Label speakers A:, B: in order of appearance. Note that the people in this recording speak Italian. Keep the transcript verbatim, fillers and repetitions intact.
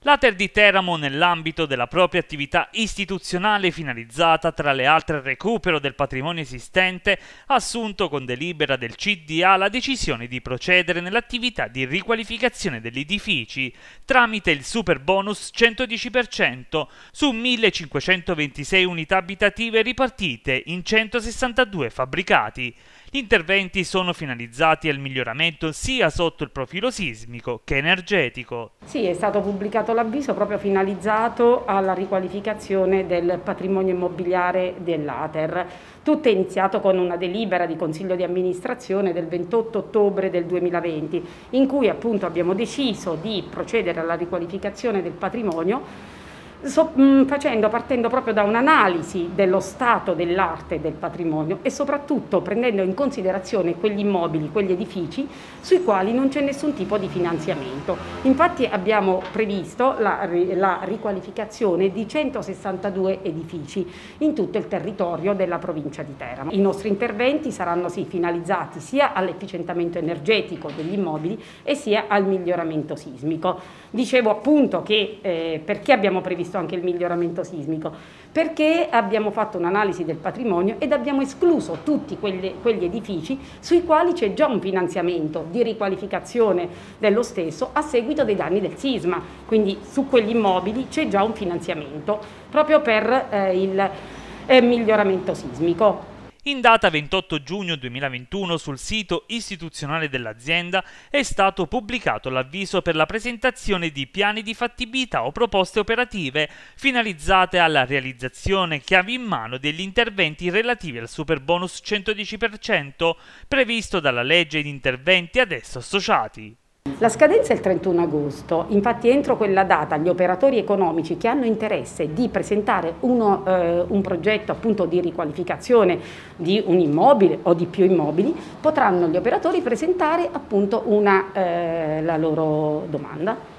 A: L'Ater di Teramo, nell'ambito della propria attività istituzionale finalizzata tra le altre al recupero del patrimonio esistente, ha assunto con delibera del C D A la decisione di procedere nell'attività di riqualificazione degli edifici tramite il super bonus centodieci per cento su millecinquecentoventisei unità abitative ripartite in centosessantadue fabbricati. Gli interventi sono finalizzati al miglioramento sia sotto il profilo sismico che energetico.
B: Sì, è stato pubblicato l'avviso proprio finalizzato alla riqualificazione del patrimonio immobiliare dell'Ater. Tutto è iniziato con una delibera di Consiglio di amministrazione del ventotto ottobre del duemilaventi, in cui appunto abbiamo deciso di procedere alla riqualificazione del patrimonio So, mh, facendo, partendo proprio da un'analisi dello stato dell'arte del patrimonio e soprattutto prendendo in considerazione quegli immobili, quegli edifici sui quali non c'è nessun tipo di finanziamento. Infatti abbiamo previsto la, la riqualificazione di centosessantadue edifici in tutto il territorio della provincia di Teramo. I nostri interventi saranno sì, finalizzati sia all'efficientamento energetico degli immobili e sia al miglioramento sismico. Dicevo appunto che eh, perché abbiamo previsto anche il miglioramento sismico? Perché abbiamo fatto un'analisi del patrimonio ed abbiamo escluso tutti quegli, quegli edifici sui quali c'è già un finanziamento di riqualificazione dello stesso a seguito dei danni del sisma, quindi su quegli immobili c'è già un finanziamento proprio per eh, il eh, miglioramento sismico.
A: In data ventotto giugno duemilaventuno sul sito istituzionale dell'azienda è stato pubblicato l'avviso per la presentazione di piani di fattibilità o proposte operative finalizzate alla realizzazione chiave in mano degli interventi relativi al superbonus centodieci per cento previsto dalla legge di interventi ad esso associati.
B: La scadenza è il trentuno agosto, infatti entro quella data gli operatori economici che hanno interesse di presentare uno, eh, un progetto appunto di riqualificazione di un immobile o di più immobili potranno gli operatori presentare appunto una, eh, la loro domanda.